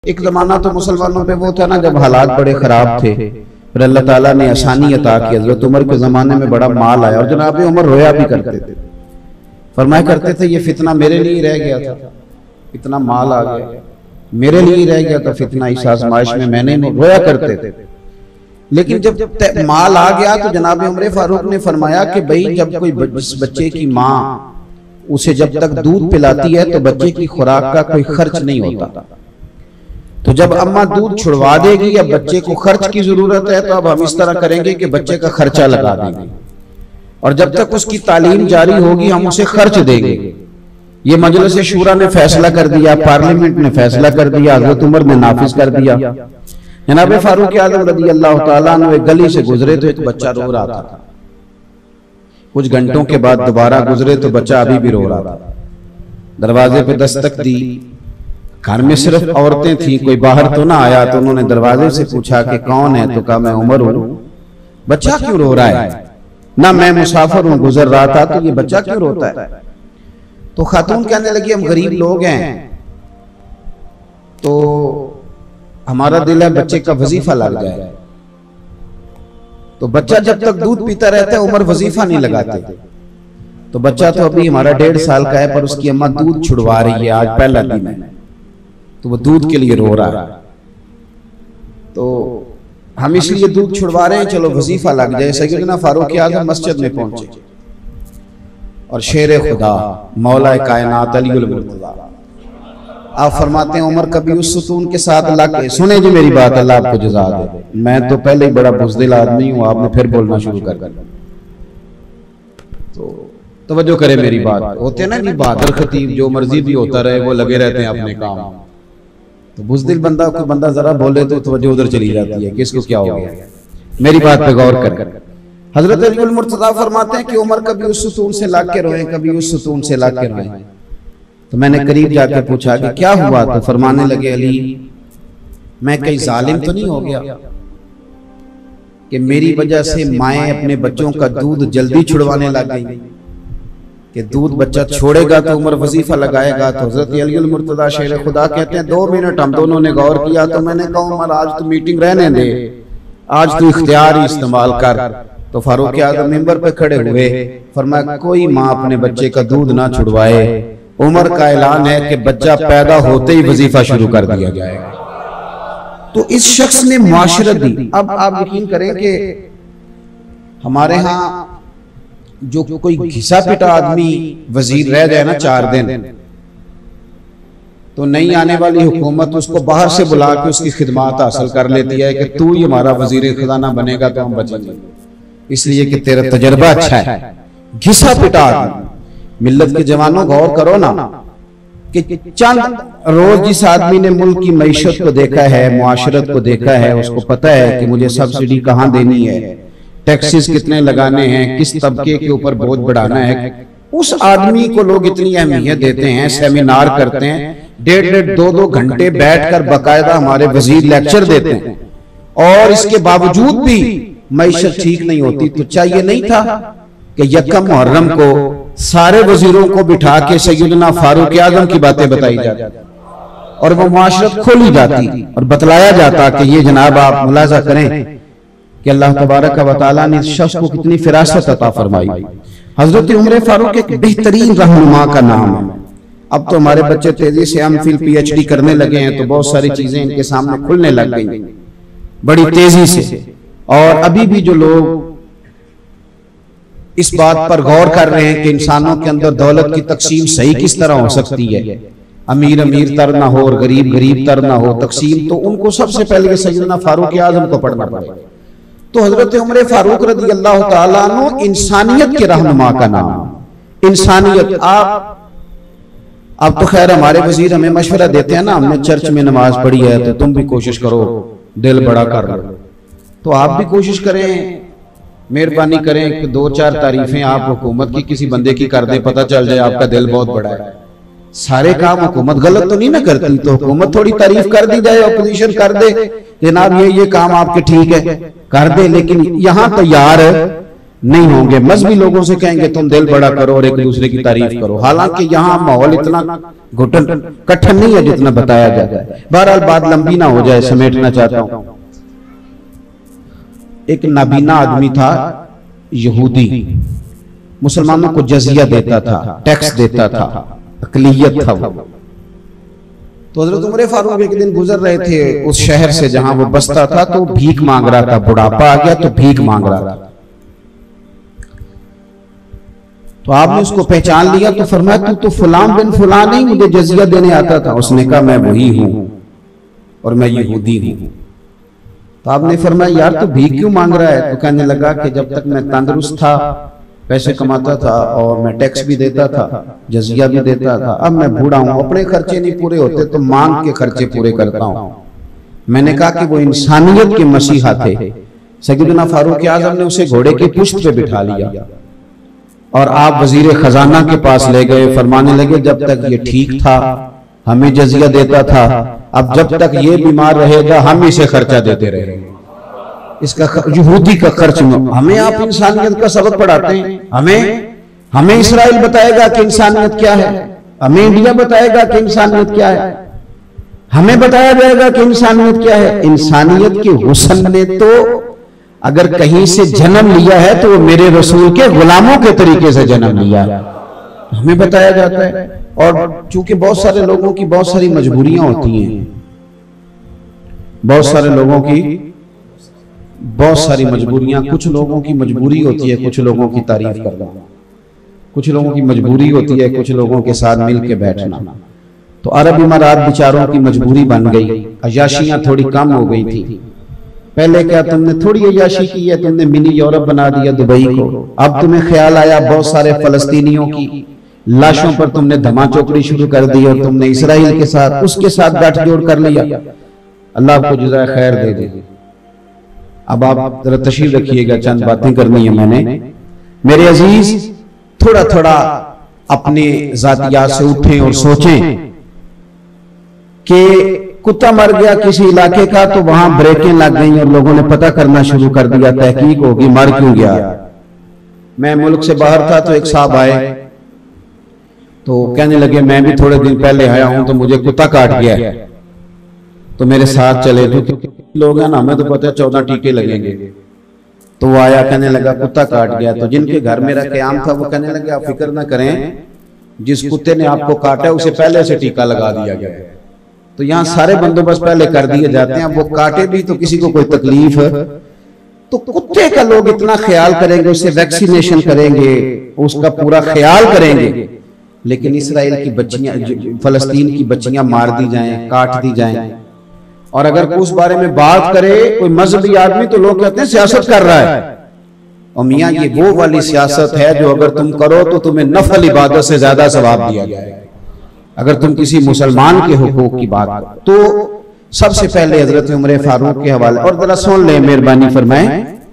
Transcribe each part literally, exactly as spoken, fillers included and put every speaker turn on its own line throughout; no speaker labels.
ایک زمانہ تو مسلمانوں پہ وہ تھا نا جب حالات بڑے خراب تھے، پھر اللہ تعالیٰ نے آسانی عطا کی۔ حضرت عمر کے زمانے میں بڑا مال آیا اور جناب عمر رویا بھی کرتے تھے، فرمایا کرتے تھے یہ فتنہ میرے لیے رہ گیا تھا، اتنا مال آ گیا میرے لیے رہ گیا تھا فتنہ، اس آزمائش میں میں نے رویا کرتے تھے۔ لیکن جب مال آ گیا تو جناب عمر فاروق نے فرمایا کہ بھئی جب کوئی بچے کی ماں اسے جب تک دودھ پلاتی ہے تو بچے کی خوراک کا کوئی خرچ نہیں ہوتا، تو جب اماں دودھ چھڑوا دے گی یا بچے کو خرچ کی ضرورت ہے تو اب ہم اس طرح کریں گے کہ بچے کا خرچہ لگا دیں گے، اور جب تک اس کی تعلیم جاری ہوگی ہم اسے خرچ دیں گے۔ یہ مجلس شورا نے فیصلہ کر دیا، پارلیمنٹ نے فیصلہ کر دیا، حضرت عمر نے نافذ کر دیا۔ جناب فاروق اعظم رضی اللہ تعالیٰ عنہ ایک گلی سے گزرے تو ایک بچہ رو رہا تھا، کچھ گھنٹوں کے بعد دوبارہ گزرے تو بچہ ابھی بھی رو رہا تھا۔ دروازے پہ دستک دی، گھر میں صرف عورتیں تھیں، کوئی باہر تو نہ آیا، تو انہوں نے دروازے سے پوچھا کہ کون ہے؟ تو کہا میں عمر ہوں۔ بچہ کیوں رو رہا ہے؟ نہ میں مسافر ہوں، گزر رہا تھا، تو یہ بچہ کیوں روتا ہے؟ تو خاتون کہنے لگی ہم غریب لوگ ہیں تو ہمارا دل ہے بچے کا وظیفہ لگ جائے، تو بچہ جب تک دودھ پیتا رہتا ہے عمر وظیفہ نہیں لگاتے، تو بچہ تو ابھی ہمارا ڈیڑھ سال کا ہے پر اس کی اماں دودھ چھڑوا رہی ہے، آج پہلا دن ہے تو وہ دودھ کے لیے رو رہا ہے، تو ہم اس لیے دودھ چھڑوا رہے ہیں چلو وظیفہ لگ جائے۔ سیدنا فاروق اعظم مسجد میں پہنچے اور شیر خدا مولا کائنات علی المرتضیٰ آپ فرماتے ہیں عمر کبھی اس ستون کے ساتھ اللہ کے سنیں جی میری بات، اللہ آپ کو جزا دے، میں تو پہلے ہی بڑا بزدل آدمی ہوں، آپ نے پھر بولنا شروع کر دیا، تو توجہ کرے میری بات۔ ہوتے ہیں نا جی بہادر خطیب جو مرضی بھی ہوتا رہے وہ لگے رہتے ہیں اپنے کام، تو بزدل بندہ کوئی بندہ ذرا بولے تو توجہ ادھر چلی جاتی ہے کہ اس کو کیا ہو گیا۔ میری بات پہ غور کر۔ حضرت علی المرتضیٰ فرماتے ہیں کہ عمر کبھی اس ستون سے لاگ کے روئیں، کبھی اس ستون سے لاگ کے روئیں، تو میں نے قریب جا کے پوچھا کہ کیا ہوا؟ تو فرمانے لگے علی میں کئی ظالم تو نہیں ہو گیا کہ میری وجہ سے مائیں اپنے بچوں کا دودھ جلدی چھڑوانے لگ گئی، کہ دودھ بچہ چھوڑے گا تو عمر وظیفہ لگائے گا۔ تو حضرت علی المرتضیٰ شیر خدا کہتے ہیں دو منٹ ہم دونوں نے غور کیا، تو میں نے کہا عمر آج تو میٹنگ رہنے دے، آج تو اختیار ہی استعمال کر۔ تو فاروق اعظم منبر پہ کھڑے ہوئے، فرمایا کوئی ماں اپنے بچے کا دودھ نہ چھڑوائے، عمر کا اعلان ہے کہ بچہ پیدا ہوتے ہی وظیفہ شروع کر دیا جائے گا۔ تو اس شخص نے معاشرت دی۔ اب آپ یقین کریں کہ ہمارے ہاں جو کوئی گھسا پٹا آدمی وزیر رہ جائے نا چار دن، تو نئی آنے والی حکومت اس کو باہر سے بلا کے اس کی خدمات حاصل کر لیتی ہے کہ تو ہی ہمارا وزیر خزانہ بنے گا تو ہم بچیں گے، اس لیے کہ تیرا تجربہ اچھا ہے۔ گھسا پٹا آدمی، ملت کے جوانوں غور کرو نا کہ چند روز جس آدمی نے ملک کی معیشت کو دیکھا ہے، معاشرت کو دیکھا ہے، اس کو پتہ ہے کہ مجھے سبسڈی کہاں دینی ہے، ٹیکسز کتنے لگانے ہیں، کس طبقے کے اوپر بوجھ بڑھانا ہے، اس آدمی کو لوگ اتنی اہمیت دیتے ہیں، سیمینار کرتے ہیں، ڈیڑھ ڈیڑھ دو دو گھنٹے بیٹھ کر باقاعدہ ہمارے وزیر لیکچر دیتے ہیں، اور اس کے باوجود بھی معیشت ٹھیک نہیں ہوتی۔ تو چاہیے نہیں تھا کہ یکم محرم کو سارے وزیروں کو بٹھا کے سیدنا فاروق اعظم کی باتیں بتائی جاتی اور وہ معاشرت کھولی جاتی اور بتلایا جاتا کہ یہ جناب آپ ملاحظہ کریں کہ اللہ تبارک و تعالیٰ نے اس شخص کو کتنی فراست عطا فرمائی۔ حضرت عمر فاروق ایک بہترین رہنما کا نام ہے۔ اب تو ہمارے بچے تیزی سے M Phil P H D کرنے لگے ہیں تو بہت ساری چیزیں ان کے سامنے کھلنے لگ گئی بڑی تیزی سے، اور ابھی بھی جو لوگ اس بات پر غور کر رہے ہیں کہ انسانوں کے اندر دولت کی تقسیم صحیح کس طرح ہو سکتی ہے، امیر امیر تر نہ ہو اور غریب غریب تر نہ ہو تقسیم، تو ان کو سب سے پہلے سیدنا فاروق اعظم کو پڑھنا پڑے۔ تو حضرت عمر فاروق رضی اللہ تعالیٰ عنہ انسانیت کے رہنما کا نام، انسانیت۔ آپ اب تو خیر ہمارے وزیر ہمیں مشورہ دیتے ہیں نا، ہم نے چرچ میں نماز پڑھی ہے تو تم بھی کوشش کرو دل بڑا کر لو، تو آپ بھی کوشش کریں، مہربانی کریں کہ دو چار تعریفیں آپ حکومت کی کسی بندے کی کر دیں، پتہ چل جائے آپ کا دل بہت بڑا ہے۔ سارے کام حکومت غلط تو نہیں نہ کرتی، تو حکومت تھوڑی تعریف کر دی جائے، اپوزیشن کر دے جناب یہ یہ کام آپ کے ٹھیک ہے کر دے، لیکن یہاں تیار نہیں ہوں گے. مذہبی لوگوں سے کہیں گے تم دل بڑا کرو اور ایک دوسرے کی تعریف کرو, حالانکہ یہاں ماحول اتنا گھٹن کٹھن نہیں ہے جتنا بتایا جاتا ہے. بہرحال بات لمبی نہ ہو جائے, سمیٹنا چاہتا ہوں. ایک نابینا آدمی تھا یہودی, مسلمانوں کو جزیہ دیتا تھا, ٹیکس دیتا تھا, اقلیت تھا وہ. تو حضرت عمر فاروق ایک دن گزر رہے تھے اس شہر سے جہاں وہ بستا تھا, تو بھیک مانگ رہا تھا. بڑھاپا آ گیا تو بھیک مانگ رہا تھا. تو آپ نے اس کو پہچان لیا تو فرمایا تو تو فلان بن فلان نہیں, مجھے جزیہ دینے آتا تھا. اس نے کہا میں وہی ہوں اور میں یہودی ہوں. تو آپ نے فرمایا یار تو بھیک کیوں مانگ رہا ہے؟ تو کہنے لگا کہ جب تک میں تندرست تھا, پیسے کماتا تھا اور میں ٹیکس بھی دیتا تھا, جزیہ بھی دیتا تھا, اب میں بوڑھا ہوں, اپنے خرچے نہیں پورے ہوتے تو مانگ کے خرچے پورے کرتا ہوں. میں نے کہا کہ وہ انسانیت کے مسیحا تھے. سیدنا فاروق اعظم نے اسے گھوڑے کی پشت پہ بٹھا لیا اور آپ وزیر خزانہ کے پاس لے گئے. فرمانے لگے جب تک یہ ٹھیک تھا ہمیں جزیہ دیتا تھا, اب جب تک یہ بیمار رہے گا ہم اسے خرچہ دیتے رہیں گے. اس کا یہودی کا خرچ میں ہمیں آپ انسانیت کا سبق پڑھاتے ہیں. ہمیں ہمیں اسرائیل بتائے گا کہ انسانیت کیا ہے, ہمیں انڈیا بتائے گا کہ انسانیت کیا ہے, ہمیں بتایا جائے گا کہ انسانیت کیا ہے. انسانیت کے حسن نے تو اگر کہیں سے جنم لیا ہے تو وہ میرے رسول کے غلاموں کے طریقے سے جنم لیا ہے, ہمیں بتایا جاتا ہے. اور چونکہ بہت سارے لوگوں کی بہت ساری مجبوریاں ہوتی ہیں, بہت سارے لوگوں کی بہت ساری مجبوریاں, کچھ لوگوں کی مجبوری ہوتی ہے کچھ لوگوں کی تعریف کرنا, کچھ لوگوں کی مجبوری ہوتی ہے کچھ لوگوں کے ساتھ مل کے بیٹھنا. تو عرب امارات بیچاروں کی مجبوری بن گئی, عیاشیاں تھوڑی کم ہو گئی تھی. پہلے کیا تم نے تھوڑی عیاشی کی ہے, تم نے منی یورپ بنا دیا دبئی کو. اب تمہیں خیال آیا بہت سارے فلسطینیوں کی لاشوں پر تم نے دھما چوکڑی شروع کر دی اور تم نے اسرائیل کے ساتھ اس کے ساتھ گٹھ جوڑ کر لیا. اللہ آپ کو جزائے خیر دے دے. اب آپ ذرا تشریف رکھیے گا, چند باتیں کرنی ہیں میں نے. میرے عزیز تھوڑا تھوڑا اپنے ذاتیات سے اٹھیں اور سوچیں کہ کتا مر گیا کسی علاقے کا تو وہاں بریکیں لگ گئیں اور لوگوں نے پتہ کرنا شروع کر دیا, تحقیق ہوگی مر کیوں گیا. میں ملک سے باہر تھا تو ایک صاحب آئے تو کہنے لگے میں بھی تھوڑے دن پہلے آیا ہوں تو مجھے کتا کاٹ گیا ہے, تو میرے ساتھ چلے. تو لوگ ہیں نا, ہمیں تو پتہ ہے چودہ ٹیکے لگیں گے. تو وہ آیا کہنے لگا کتا کاٹ گیا. تو جن کے گھر میرا قیام تھا وہ کہنے لگے آپ فکر نہ کریں, جس کتے نے آپ کو کاٹا ہے اسے پہلے سے ٹیکا لگا دیا گیا ہے. تو یہاں سارے بندوبست پہلے کر دیے جاتے ہیں. وہ کاٹے بھی تو کسی کو کوئی تکلیف تو کتے کا لوگ اتنا خیال کریں گے, اسے ویکسینیشن کریں گے, اس کا پورا خیال کریں گے. لیکن اسرائیل کی بچیاں, فلسطین کی بچیاں مار دی جائیں, کاٹ دی جائیں, اور اگر اس بارے میں بات کرے کوئی مذہبی آدمی تو لوگ کہتے ہیں سیاست کر رہا ہے. اور میاں یہ وہ والی سیاست ہے جو اگر تم کرو تو تمہیں نفل عبادت سے زیادہ ثواب دیا جائے گا. اگر تم کسی مسلمان کے حقوق کی بات کرو تو سب سے پہلے حضرت عمر فاروق کے حوالے, اور ذرا سن لیں مہربانی فرمائیں,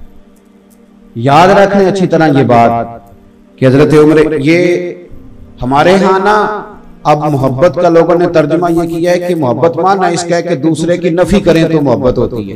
یاد رکھیں اچھی طرح یہ بات کہ حضرت عمر, یہ ہمارے ہاں نا اب محبت کا لوگوں نے ترجمہ یہ کیا ہے کہ محبت مانا اس کا ہے کہ دوسرے کی نفی کریں تو محبت ہوتی ہے.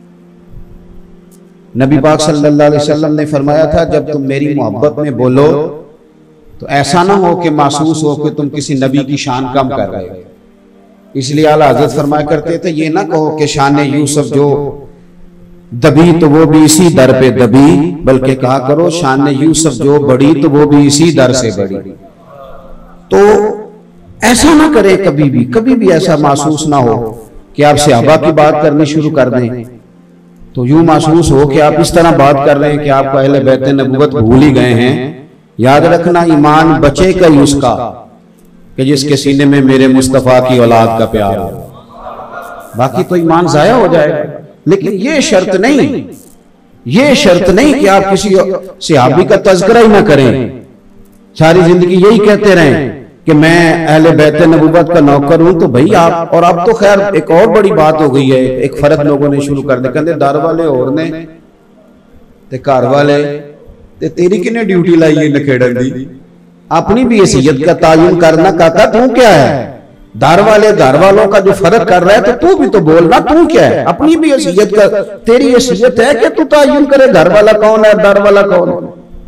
نبی پاک صلی اللہ علیہ وسلم نے فرمایا تھا جب تم میری محبت میں بولو تو ایسا نہ ہو کہ محسوس ہو کہ تم کسی نبی کی شان کم کر رہے ہو. اس لیے اعلیٰ حضرت فرمایا کرتے تھے یہ نہ کہو کہ شان یوسف جو دبی تو وہ بھی اسی در پہ دبی, بلکہ کہا کرو شان یوسف جو بڑی تو وہ بھی اسی در سے بڑی. تو ایسا نہ کرے کبھی بھی, کبھی بھی ایسا محسوس نہ ہو کہ آپ صحابہ کی بات کرنی شروع کر دیں تو یوں محسوس ہو کہ آپ اس طرح بات کر رہے ہیں کہ آپ کو اہل بیت نبوت بھول ہی گئے ہیں. یاد رکھنا ایمان بچے کا ہی اس کا کہ جس کے سینے میں میرے مصطفیٰ کی اولاد کا پیار ہو, باقی تو ایمان ضائع ہو جائے گا. لیکن یہ شرط نہیں, یہ شرط نہیں کہ آپ کسی صحابی کا تذکرہ ہی نہ کریں, ساری زندگی یہی کہتے رہیں کہ میں اہل بیت نبوت کا نوکر ہوں. تو بھئی آپ, اور اب تو خیر ایک اور بڑی بات ہو گئی ہے, ایک فرق لوگوں نے شروع کر دیا, کہتے دار والے اور نے تے کار والے تے تیری کنے ڈیوٹی لائی ہے نکھیڑن دی, اپنی بھی حیثیت کا تعین کرنا. کہتا تو کیا ہے, دار والے دار والوں کا جو فرق کر رہا ہے تو تو بھی تو بولنا, تو کیا ہے, اپنی بھی حیثیت کا, تیری حیثیت ہے کہ تو تعین کرے گھر والا کون ہے دار والا کون ہے.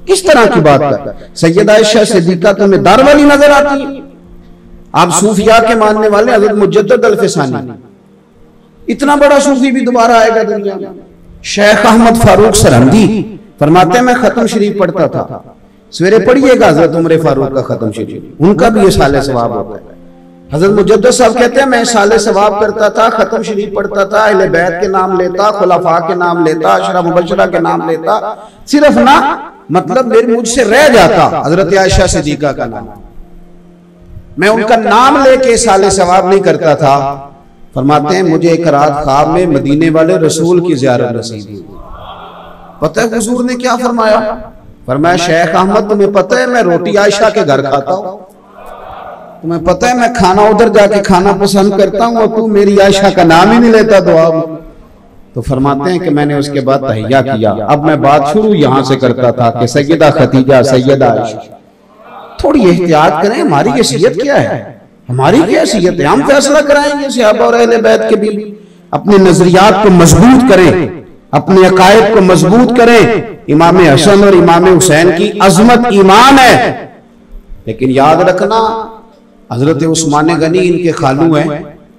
کس طرح کی بات کر؟ سیدہ عائشہ صدیقہ تمہیں دار والی نظر آتی ہے؟ آپ صوفیاء کے ماننے والے حضرت مجدد الفسانی، اتنا بڑا صوفی بھی دوبارہ آئے گا دنیا میں۔ شیخ احمد فاروق سرہندی فرماتے ہیں میں ختم شریف پڑھتا تھا، سویرے پڑھیے گا حضرت عمر فاروق کا ختم شریف، ان کا بھی یہ سال ثواب ہوتا ہے۔ حضرت مجدد صاحب کہتے ہیں میں سال ثواب کرتا تھا، ختم شریف پڑھتا تھا، اہل بیت کے نام لیتا، خلفاء کے نام لیتا، عشرہ مبشرہ کے نام لیتا، صرف نہ مطلب میرے مجھ سے رہ جاتا حضرت عائشہ صدیقہ کا نام، میں ان کا نام لے کے سال ثواب نہیں کرتا تھا۔ فرماتے ہیں مجھے ایک رات خواب میں مدینے والے رسول کی زیارت نصیب ہوئی۔ پتہ ہے حضور نے کیا فرمایا؟ فرمایا شیخ احمد تمہیں پتہ ہے میں روٹی عائشہ کے گھر کھاتا ہوں، تمہیں پتہ ہے میں کھانا ادھر جا کے کھانا پسند کرتا ہوں اور تو میری عائشہ کا نام ہی نہیں لیتا دعا میں۔ تو فرماتے ہیں کہ میں نے اس کے بعد تحیہ کیا، اب میں بات شروع یہاں سے کرتا تھا کہ سیدہ خدیجہ، سیدہ عائشہ۔ تھوڑی احتیاط کریں، ہماری حیثیت کیا ہے، ہماری کیا حیثیت ہے، ہم فیصلہ کرائیں گے صحابہ اور اہل بیت کے بھی۔ اپنے نظریات کو مضبوط کریں، اپنے عقائد کو مضبوط کریں۔ امام حسن اور امام حسین کی عظمت ایمان ہے، لیکن یاد رکھنا حضرت عثمان غنی ان کے خالو ہیں،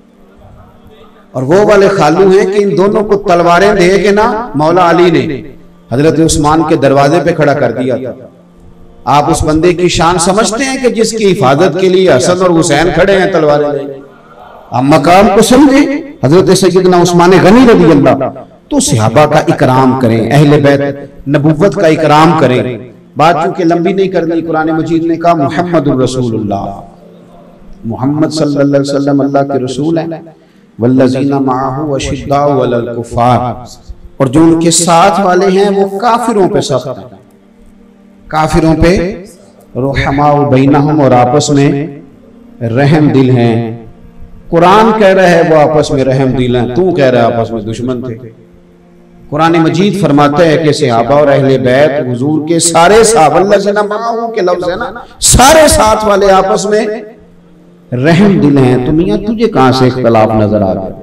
اور وہ والے خالو ہیں کہ ان دونوں کو تلواریں دے کے نا مولا علی نے حضرت عثمان کے دروازے پہ کھڑا کر دیا تھا۔ آپ اس بندے کی شان سمجھتے ہیں کہ جس کی حفاظت کے لیے حسن اور حسین کھڑے ہیں تلواریں لے کے؟ آپ مقام کو سمجھیں، حضرت سیدنا عثمان غنی رضی اللہ۔ تو صحابہ کا اکرام کریں، اہل بیت نبوت کا اکرام کریں۔ بات چونکہ لمبی نہیں کرنی، قرآن مجید نے کہا محمد الرسول اللہ، محمد صلی اللہ علیہ وسلم اللہ کے رسول ہیں۔ والذین معہ اشداء علی الکفار، اور جو ان کے ساتھ والے ہیں وہ کافروں پہ سخت ہیں، کافروں پہ رحماء بینہم، اور آپس میں رحم دل ہیں۔ قرآن کہہ رہا ہے وہ آپس میں رحم دل ہیں، تو کہہ رہا ہے آپس میں دشمن تھے۔ قرآن مجید فرماتا ہے کہ صحابہ اور اہل بیت حضور کے سارے صحابہ، والذین معہ کے لفظ ہے نا، سارے ساتھ والے آپس میں رحم دل ہیں۔ تو میاں تجھے کہاں سے اختلاف نظر آ گیا؟